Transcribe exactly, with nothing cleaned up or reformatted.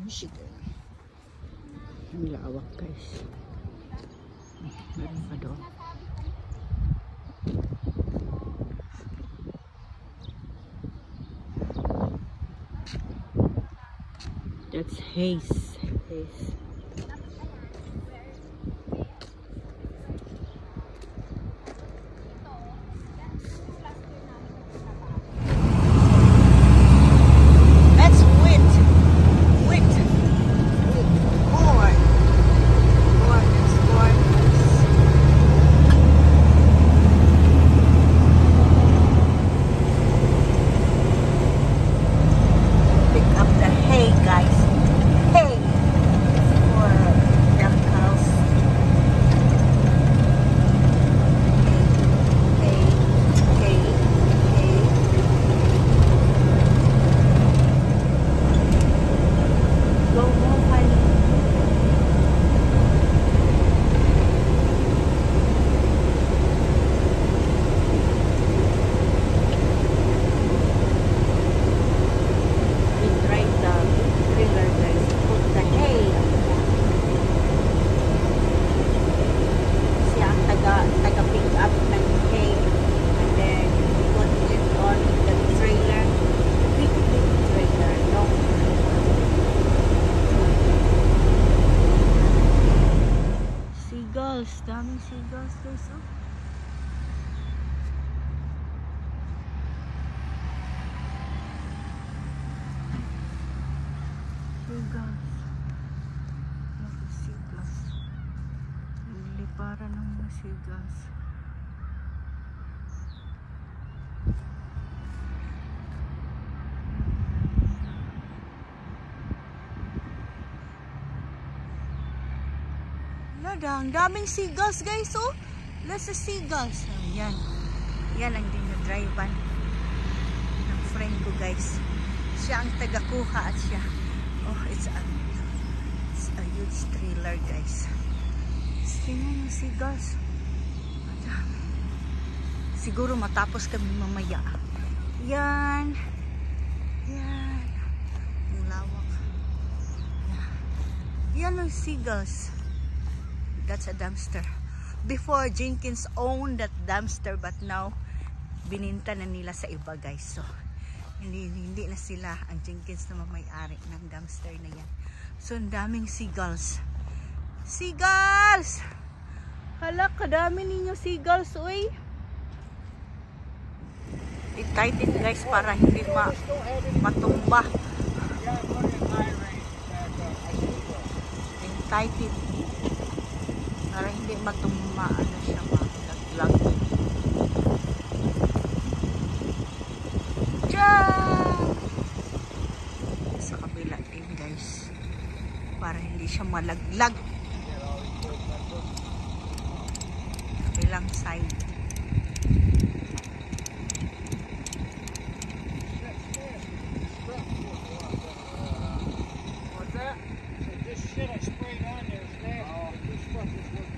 Michigan. Ang lawak guys. Meron pa doon. That's Hayes. Hayes. Daming seagulls guys, oh. Seagulls. Mga seagulls. Liparan ng mga seagulls. Ang daming seagulls guys, oh. Let's see seagulls. Oh, yan. Yan ang dinadrivean ng friend ko guys. Siya ang tagakuha at siya. Oh, it's a, it's a huge trailer guys. Tingnan yung seagulls. Madami. Siguro matapos kami mamaya. Yan. Yan. Ang lawak. Yan ang seagulls. That's a dumpster. Before, Jenkins owned that dumpster, but now bininta na nila sa iba guys. So hindi, hindi na sila ang Jenkins na may-ari ng dumpster na yan. So ang daming seagulls. Seagulls! Hala, kadami ninyo seagulls, uy. Tighten guys para hindi ma matumba. Tighten para hindi matumma, ano siya, malaglag. Diyan! Sa kabila din guys, para hindi siya malaglag. Kabilang side. What's that? This shit I sprayed on there is nasty. This stuff is